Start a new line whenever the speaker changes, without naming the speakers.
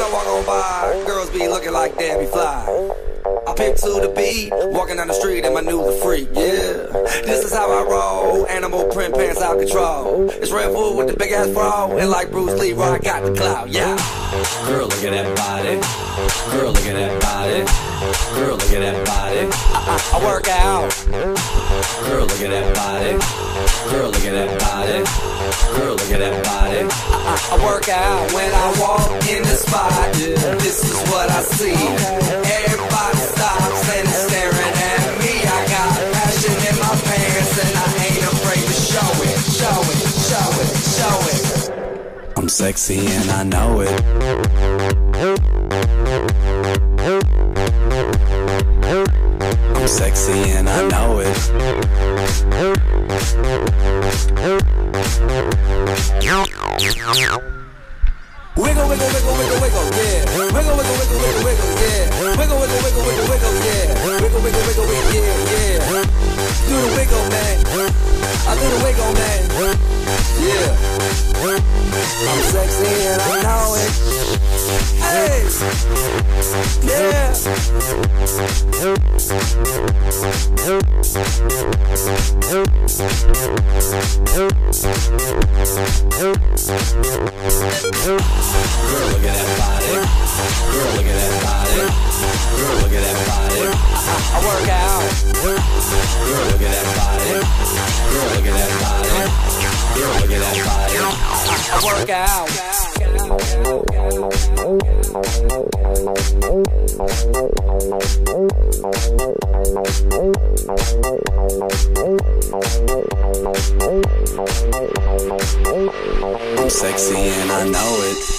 I walk on by, girls be looking like Debbie Fly. I pick to the beat, walking down the street and my new the freak, yeah. This is how I roll, animal print pants out control. It's Red Bull with the big ass bra, and like Bruce Lee, I got the clout, yeah. Girl, look at that body. Girl, look at that body. Girl, look at that body. I work out. Girl, look at that body. Girl, look at that body. Girl, look at that body. I work out when I walk in the spot. This is what I see. Everybody stops and is staring at me. I got passion in my pants and I ain't afraid to show it. Show it, show it, show it. I'm sexy and I know it. I'm sexy and I know it. Wiggle, wiggle, wiggle, wiggle, wiggle, yeah. Wiggle, wiggle, wiggle, wiggle, wiggle, yeah. Wiggle, wiggle, wiggle, wiggle, wiggle, yeah. Wiggle, wiggle, wiggle, wiggle, yeah, yeah. Do the wiggle, man. I do the wiggle, man. Yeah. I'm sexy and I know it. Hey. Yeah. Girl, look at that body. Girl, look at that body. Girl, look at that body. I work out. Girl, look at that body. Girl, look at that body. Girl, look at that body. I work out. I'm sexy and I know it.